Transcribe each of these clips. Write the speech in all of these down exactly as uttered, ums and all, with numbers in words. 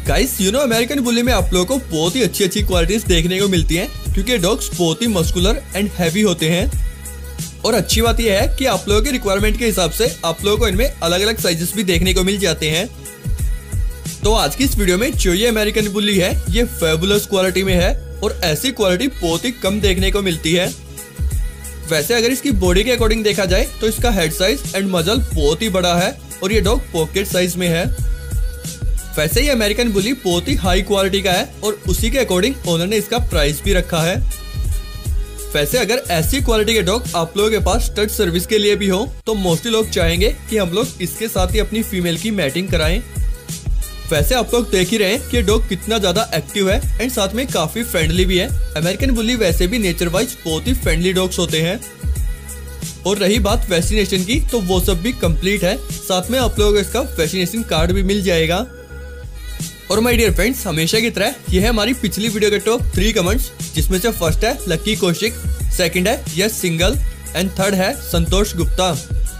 Guys you know American bully में आप लोगों को बहुत ही अच्छी अच्छी क्वालिटीज देखने को मिलती हैं क्योंकि डॉग्स बहुत ही मस्कुलर एंड हैवी होते हैं। और अच्छी बात यह है कि आप लोगों के रिक्वायरमेंट के हिसाब से आप लोगों को इनमें अलग अलग साइजेस भी देखने को मिल जाते हैं। तो आज की इस वीडियो में जो ये अमेरिकन बुली है ये फैबुलस क्वालिटी में है और ऐसी क्वालिटी बहुत ही कम देखने को मिलती है। वैसे अगर इसकी बॉडी के अकॉर्डिंग देखा जाए तो इसका हेड साइज एंड मजल बहुत ही बड़ा है और ये डॉग पॉकेट साइज में है। वैसे ये अमेरिकन बुली बहुत ही हाई क्वालिटी का है और उसी के अकॉर्डिंग ओनर ने इसका प्राइस भी रखा है। वैसे अगर ऐसी क्वालिटी के डॉग आप लोगों के पास स्टड सर्विस के लिए भी हो तो मोस्टली लोग चाहेंगे कि हम लोग इसके साथ ही अपनी फीमेल की मैटिंग कराएं। वैसे आप लोग देख ही रहे हैं कि डॉग कितना ज्यादा एक्टिव है एंड साथ में काफी फ्रेंडली भी है। अमेरिकन बुली वैसे भी नेचर वाइज बहुत ही फ्रेंडली डॉग्स होते हैं। और रही बात वैक्सीनेशन की तो वो सब भी कंप्लीट है, साथ में आप लोगों को इसका वैक्सीनेशन कार्ड भी मिल जाएगा। और माय डियर फ्रेंड्स, हमेशा की तरह ये है हमारी पिछली वीडियो के टॉप थ्री कमेंट्स, जिसमें से फर्स्ट है लकी कौशिक, सेकंड है यस सिंगल एंड थर्ड है Santosh Gupta.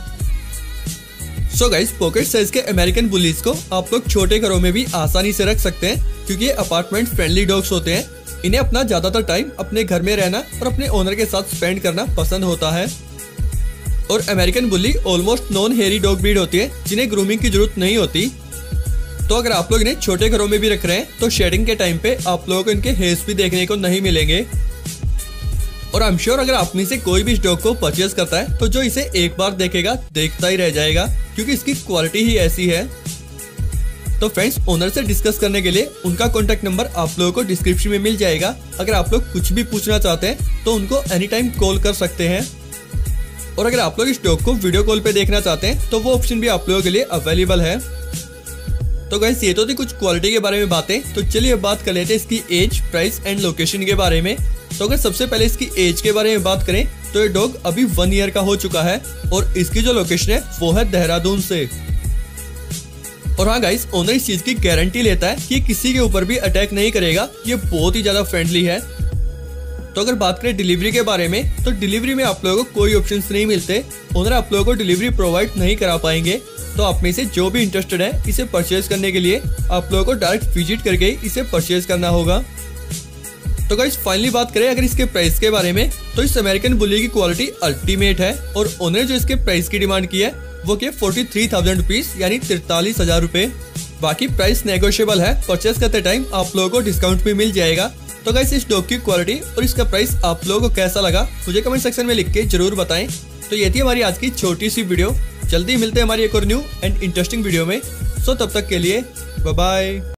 So guys, pocket size के अमेरिकन बुलीज को आप लोग छोटे घरों में भी आसानी से रख सकते हैं क्योंकि ये अपार्टमेंट फ्रेंडली डॉग्स होते हैं। इन्हें अपना ज्यादातर टाइम अपने घर में रहना और अपने ओनर के साथ स्पेंड करना पसंद होता है। और American bully almost non hairy dog breed होती है जिन्हें ग्रूमिंग की जरूरत नहीं होती। तो अगर आप लोग इन्हें छोटे घरों में भी रख रहे हैं तो शेडिंग के टाइम पे आप लोगों को इनके हेयर्स भी देखने को नहीं मिलेंगे। और आई एम श्योर अगर आप में से कोई भी इस डॉग को परचेज करता है तो जो इसे एक बार देखेगा देखता ही रह जाएगा क्योंकि इसकी क्वालिटी ही ऐसी है। तो फ्रेंड्स, ओनर से डिस्कस करने के लिए उनका कॉन्टेक्ट नंबर आप लोगों को डिस्क्रिप्शन में मिल जाएगा। अगर आप लोग कुछ भी पूछना चाहते हैं तो उनको एनी टाइम कॉल कर सकते हैं। और अगर आप लोग इस डॉग को वीडियो कॉल पे देखना चाहते हैं तो वो ऑप्शन भी आप लोगों के लिए अवेलेबल है। तो गाइस, ये तो थी कुछ क्वालिटी के बारे में बातें। तो चलिए अब बात कर लेते हैं इसकी एज, प्राइस एंड लोकेशन के बारे में। तो अगर सबसे पहले इसकी एज के बारे में बात करें तो ये डॉग अभी वन ईयर का हो चुका है और इसकी जो लोकेशन है वो है देहरादून से। और हाँ गाइस, ओनर इस चीज की गारंटी लेता है कि किसी के ऊपर भी अटैक नहीं करेगा, ये बहुत ही ज्यादा फ्रेंडली है। तो अगर बात करें डिलीवरी के बारे में तो डिलीवरी में आप लोगों को कोई ऑप्शंस नहीं मिलते। ओनर आप लोगों को डिलीवरी प्रोवाइड नहीं करा पाएंगे। तो आप में से जो भी इंटरेस्टेड है इसे परचेज करने के लिए आप लोगों को डायरेक्ट विजिट करके इसे परचेज करना होगा। तो गाइस, फाइनली बात करें अगर इसके प्राइस के बारे में तो इस अमेरिकन बुली की क्वालिटी अल्टीमेट है और ओनर जो इसके प्राइस की डिमांड की है वो के फोर्टी थ्री थाउजेंड रुपीज यानी तिरतालीस हजार रूपए। बाकी प्राइस नेगोशिएबल है, परचेज करते टाइम आप लोगों को डिस्काउंट भी मिल जाएगा। तो गाइस, इस डॉग की क्वालिटी और इसका प्राइस आप लोगों को कैसा लगा मुझे कमेंट सेक्शन में लिख के जरूर बताएं। तो ये थी हमारी आज की छोटी सी वीडियो। जल्दी मिलते हैं हमारी एक और न्यू एंड इंटरेस्टिंग वीडियो में। सो तब तक के लिए बाय बाय।